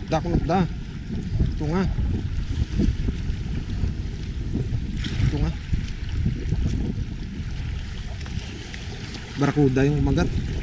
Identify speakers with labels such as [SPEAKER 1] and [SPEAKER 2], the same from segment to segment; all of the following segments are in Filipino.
[SPEAKER 1] Kunot da. Ito nga. Ito nga. Barakuda yung magat.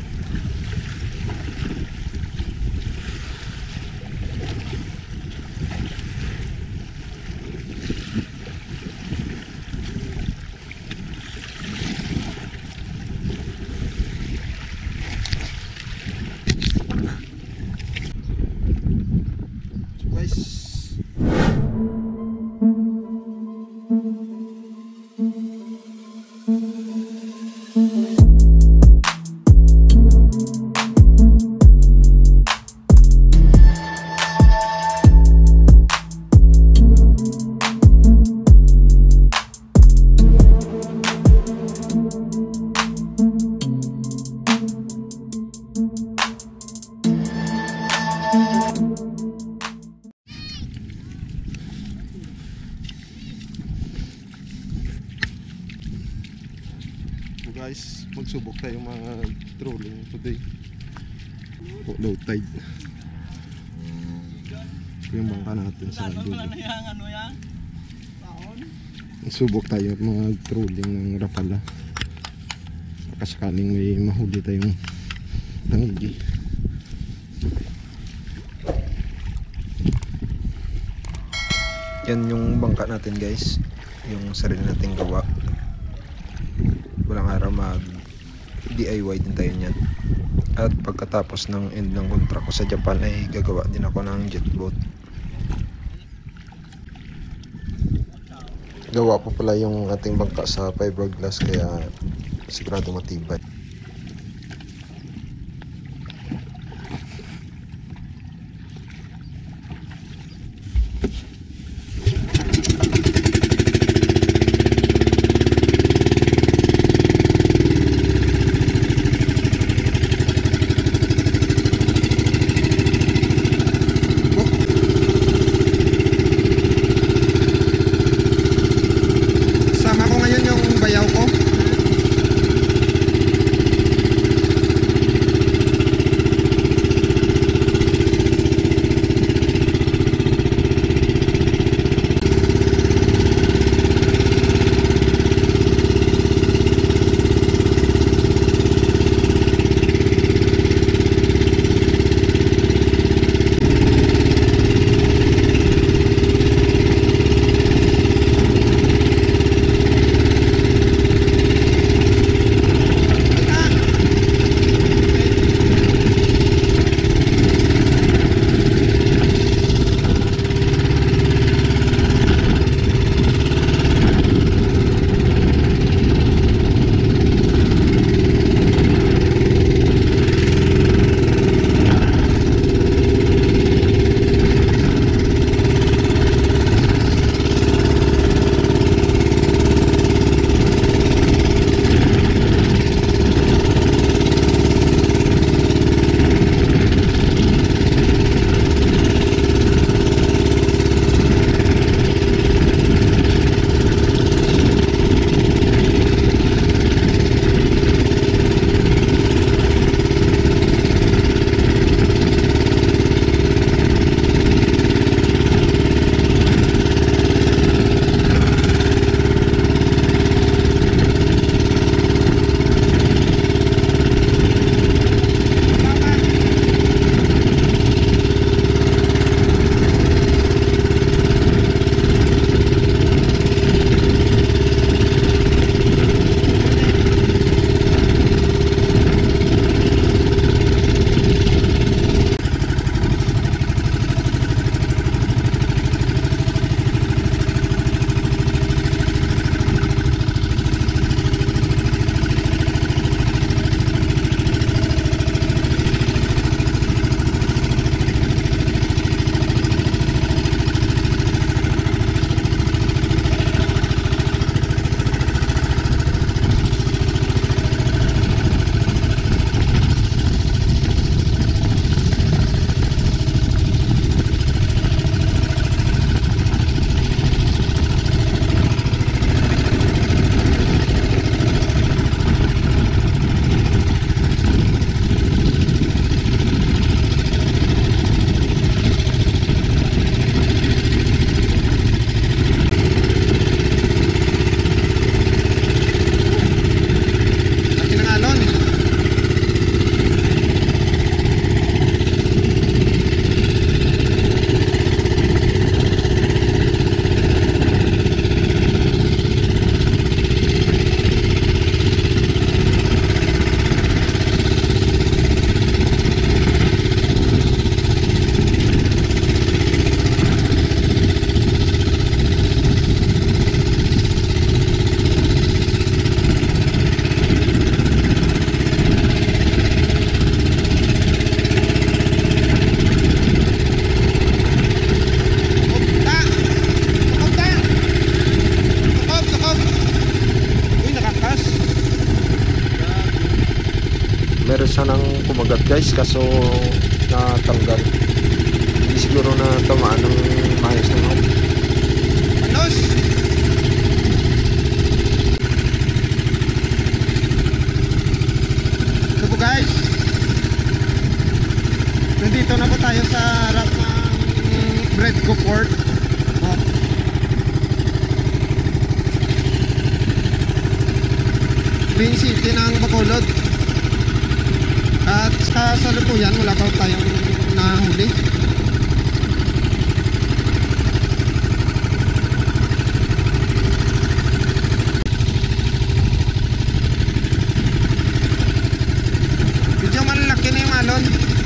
[SPEAKER 1] Guys, magsubok tayo mga trolling today. Low tide. Ito yung bangka natin sa dulo. Subok tayo mga trolling ng rapala. Kasakaling may mahuli tayong tangigi. Yan yung bangka natin guys, yung sarili nating gawa. Walang araw mag DIY din tayo niyan. At pagkatapos ng end ng contract ko sa Japan ay gagawa din ako ng jet boat. Gawa po pala yung ating bangka sa fiberglass kaya sigurado matibay. guys, kaso natanggal. Hindi siguro na tamaan ng ayos na ako.
[SPEAKER 2] Anos! Ito po guys, nandito na po tayo sa harap ng Bredco Port. Main city ng Bacolod. At sa salukuyan wala pa tayong nahuli. Medyo malaki na yung alon.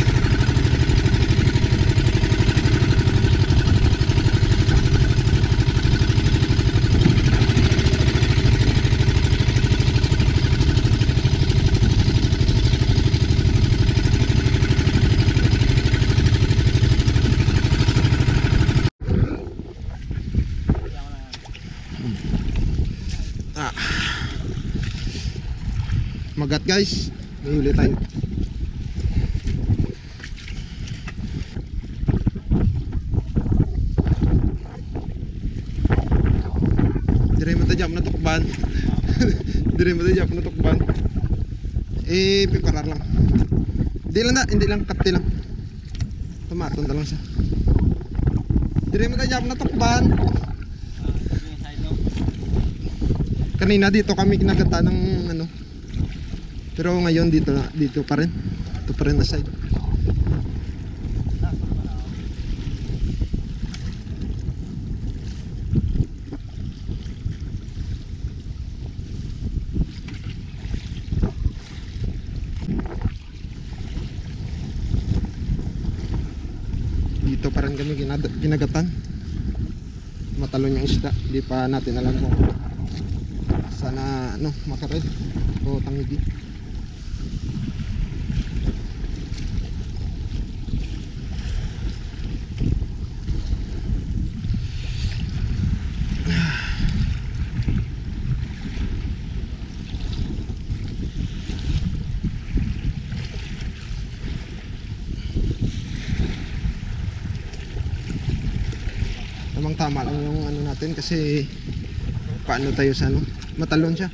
[SPEAKER 2] Magat guys, may huli tayo. Dire mo tajam na tukban. Dire mo tajam na tukban. Piparar lang. Hindi lang kapte lang. Tumaton lang siya. Dire mo tajam na tukban. Kanina dito kami kinagata ng ano. Pero ngayon dito pa rin. Ito pa rin na side. Dito pa rin kami ginagatan. Matalon yung isda. Hindi pa natin alam kung sana makared o tangigi. Tamang tama lang yung ano natin kasi paano tayo sa matalon siya.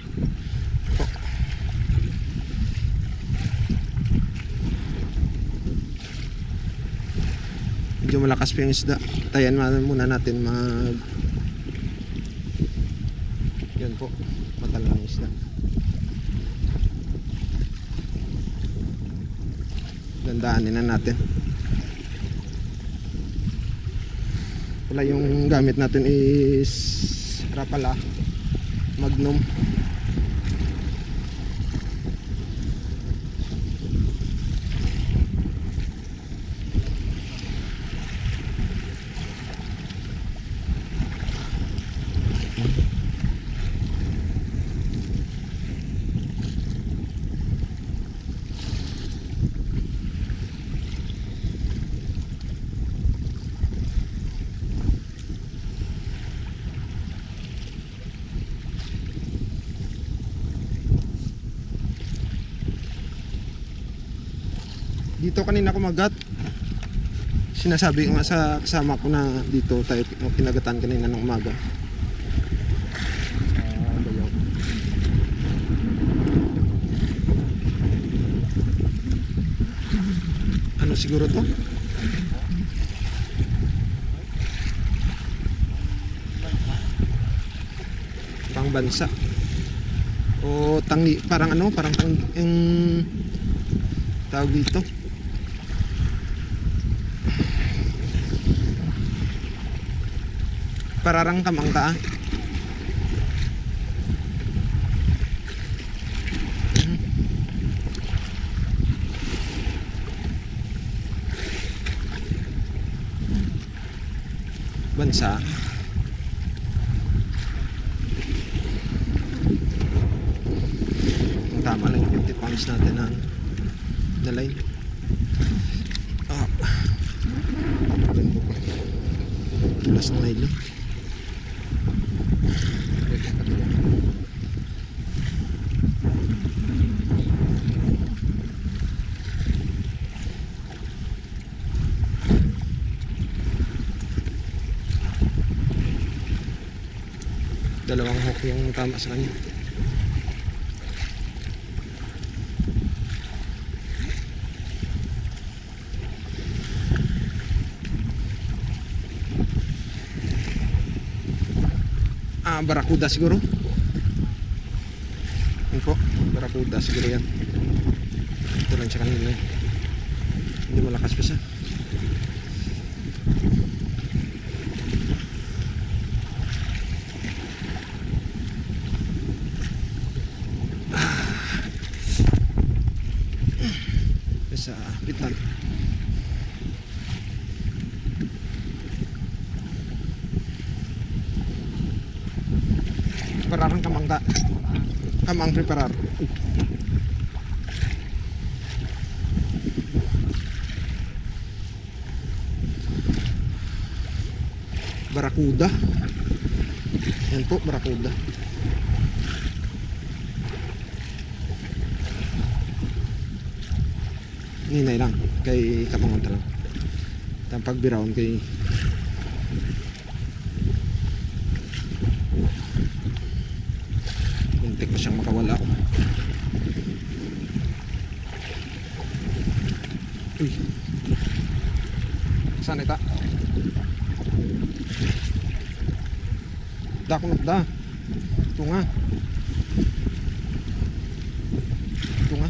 [SPEAKER 2] Medyo malakas pa yung isda. Tayan muna natin yan po, matalon yung isda. Dandaanin na natin. Wala, yung gamit natin is Rapala Magnum. Dito kanina kumagat. Sinasabi ko nga sa kasama ko na dito tayo kinagatan kanina ng umaga. Bayaw. Ano siguro to? Pang bansa. O tangi, parang parang yung tawag dito. Pararang kamang taa. Bansa. Tama lang yung 50 pounds natin na line. Ganda pa. Tulas ng nylon. Dalawang hook yung tama sa kanya. Barakuda siguro. Yan po, barakuda siguro yan. Ito lang siya kanina. Hindi malakas pa siya. Sa bitan. Prepararan kamang ta. Kamang preparar. Barakuda. Yan po, barakuda. Ninay lang kay kamangonta lang. Tampag biraon kay muntik pa siyang makawala. Uy, saan ita? Da kunot da. Ito nga. Ito nga.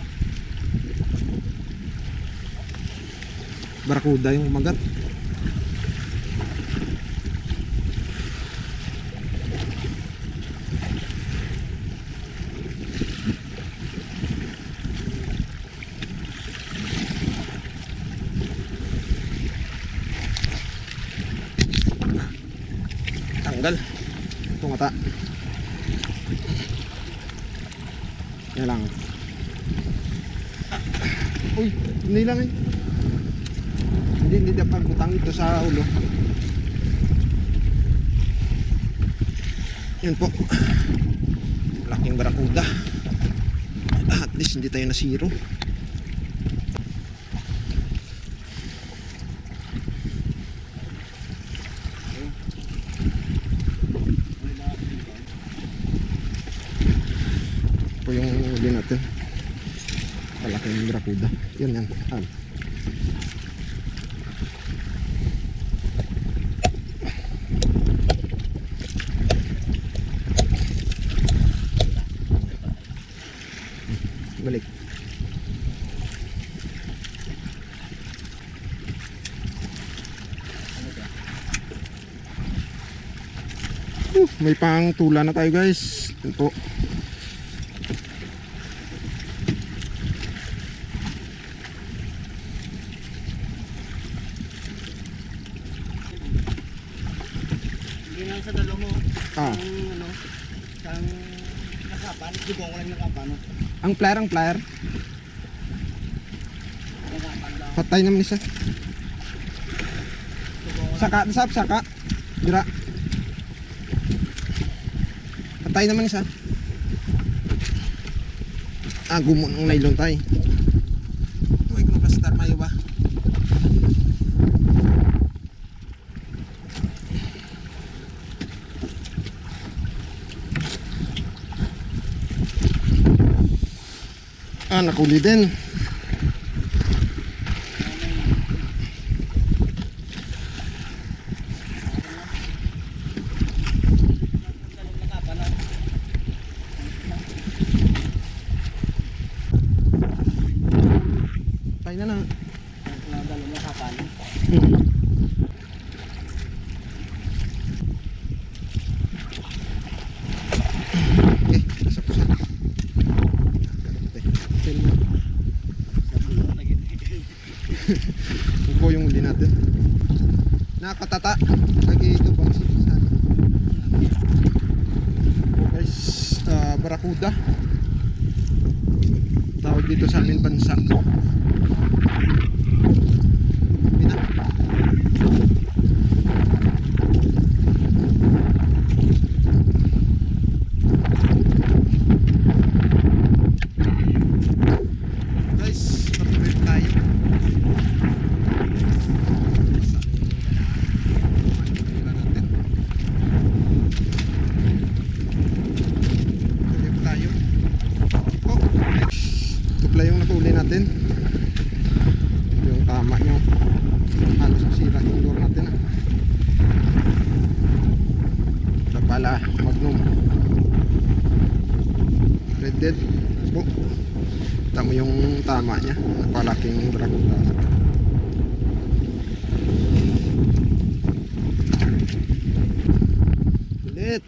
[SPEAKER 2] Barakuda yung umagat. Tanggal. Ito nga ta. Yan lang. Uy, hindi lang eh. Hindi dapat butang ito sa ulo. Yun po, laking barakuda. At least hindi tayo nasiro. Po yung huli natin, malaking barakuda. Yun yan. Balik. May pang tula na tayo guys. Ito po.
[SPEAKER 3] Hindi lang sa dalo mo.
[SPEAKER 2] Ah.
[SPEAKER 3] Ano, sang nakapan, dugong ko lang nakapan.
[SPEAKER 2] Ang plier,
[SPEAKER 3] Nakapan lang.
[SPEAKER 2] patay naman isa.
[SPEAKER 3] Dugong
[SPEAKER 2] Saka, saka. Dira. Patay naman isa. Gumon ng nylon tayo. Uy, kung nakastar mayo ba? Nakuli din. Tayo na na.
[SPEAKER 3] dalo nakapan.
[SPEAKER 2] Okay, nasa po siya. Tel mo. Ito po yung huli natin. Nakatata. Lagi ito bang sinisan. Guys, barakuda. Tawag dito sa amin bansa. Pina. Guys, patuloy tayo. Barracuda Magnum. Red Dead po. Tama yung tama niya. Napalaking Barracuda. Ulit.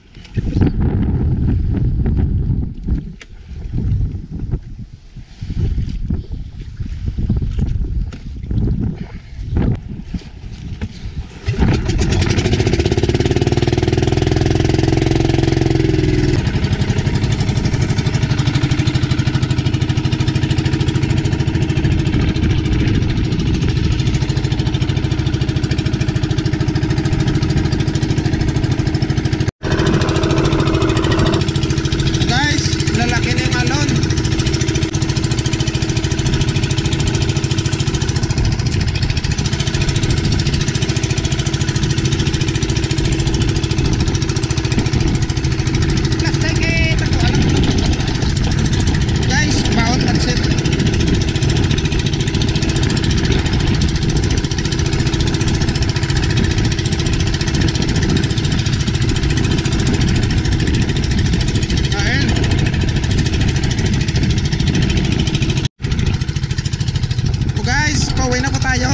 [SPEAKER 2] Pauwi na po tayo.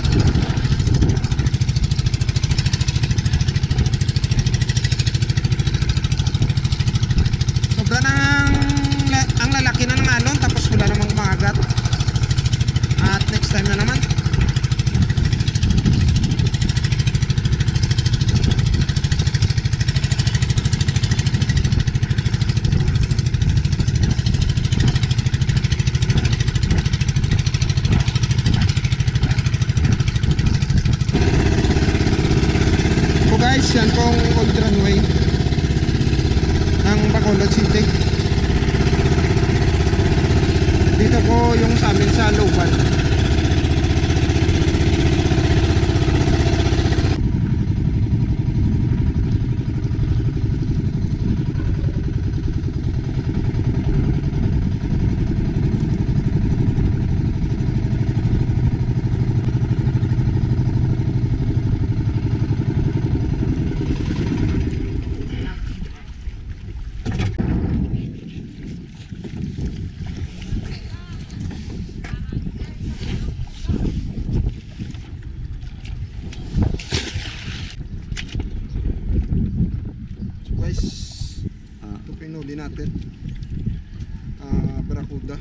[SPEAKER 2] Sobra ang lalaki na ng alon, tapos wala namang kumagat. At next time na naman. Guys, yan pong old runway ng Bacolod City. Dito po yung sa amin sa Loban. Ito pinuli natin, Barracuda.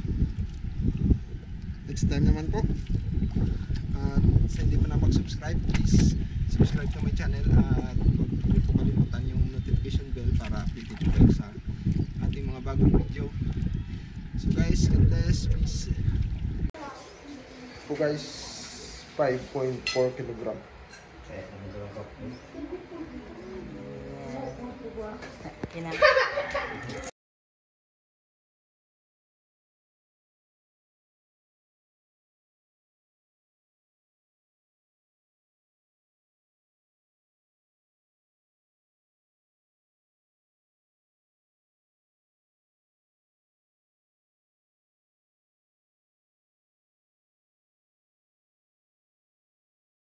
[SPEAKER 2] Next time naman po. At sa hindi pa nakapag-subscribe, please subscribe to my channel. At huwag po kalimutan yung notification bell para updated kayo sa ating mga bagong video. So guys, God bless, peace. Po guys, 5.4 kilogram.